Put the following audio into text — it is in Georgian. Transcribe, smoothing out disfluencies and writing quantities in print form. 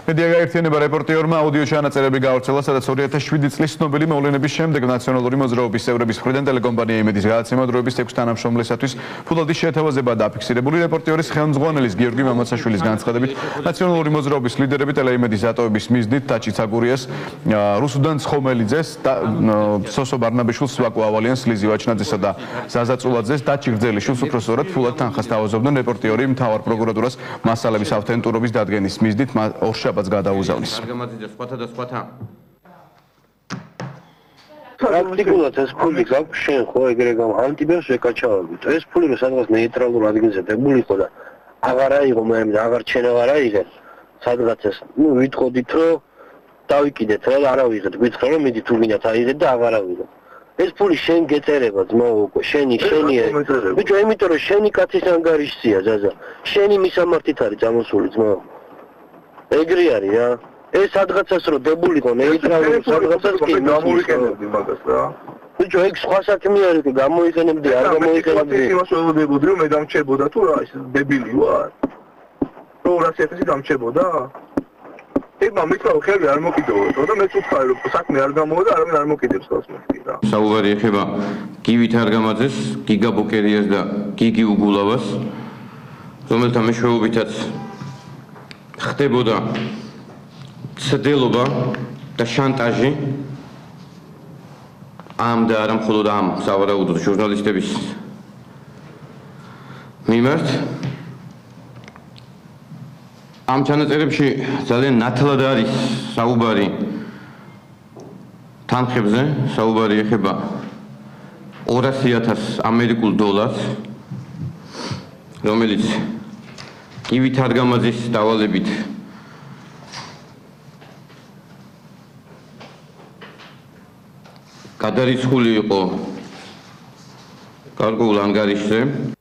მედია გაერთიანება რეპორტერმა აუდიო ჩანაწერები გავრცელა, სადაც 2007 წლის ცნობილი მოვლენების შემდეგ ნაციონალური მოძრაობის წევრების მხრიდან ტელეკომპანია იმედის გადაცემა დროების 6 თანამშრომლისათვის ფულადის შეთავაზება დაფიქსირებული. რეპორტერის ხელმძღვანელის გიორგი მამაცაშვილის განცხადებით, ნაციონალური მოძრაობის ლიდერები ტელეიმედის დატოვების მიზნით ტაჩი ცაგურიას, რუსუდან ცხომელიძეს, სოსო ბარნაბიშვილს, ვაკო ავალიანს, ლიზი ვაჩნაძესა და ზაზა წულაძეს ტაჩი გრძელიშვილს უпроსორად ფულად თანხას თავაზობდნენ. რეპორტერი მთავარ პროკურატურას მასალების ავთენტურობის დადგენის მიზნით ორშაბათს გადაუზავნის. პრაქტიკულად ეს ფული გაქვს შენ ხო ეგრე ანტიბიოს ეკაჩავებით. ეს ფული რომ სადღაც ნეიტრალურ ადგილზე დებულიყო და აღარ აიღო მე აღარ ჩენევა აიღე სადღაც ეს ვიტყოდით რომ დავიკიდეთ რა არა ვიღეთ გითხრა რომ მიდი თუ გინდათ აიღეთ და აღარ ავიღეთ. ეს ფული შენ გეწერება ძმაო უკვე შენია ბიჭო იმიტომ რომ შენი კაცის ანგარიშია ზაზა შენი მისამართით არის წამოსული ძმაო ეგრე არის რა ეს სადღაცას რომ დებულიყო ნეიტრალური სადღაცას კი გამოვიყენებდი მაგას რა ბიჭო ეგ სხვა საქმე არის კი გამოიყენებდი არ გამოიყენებდი იმას ველოდებოდი რომ მე დამრჩებოდა თუ რა ის დებილი ვარ რო 200.000 დამრჩებოდა ეგ მომიწევ ხელი არ მოკიდეო და მეც ვთქვი რომ საქმე არ გამოვიდა არავინ არ მოკიდებს თავს მეთქი რა საუბარი ეხება გივით არგამაძეს გიგა ბოკერიას და გიგი უგულავას რომელთა მეშვეობითაც ხდებოდა ცდილობა და შანტაჟი ამ და არა მხოლოდ ამ სავარაუდო ჟურნალისტების მიმართ ამ ჩანაწერებში ძალიან ნათლად არის საუბარი თანხებზე საუბარი ეხება 200.000 ამერიკულ დოლარს რომელიც გივით არგამაძის დავალებით გადარიცხული იყო გარკვეულ ანგარიშზე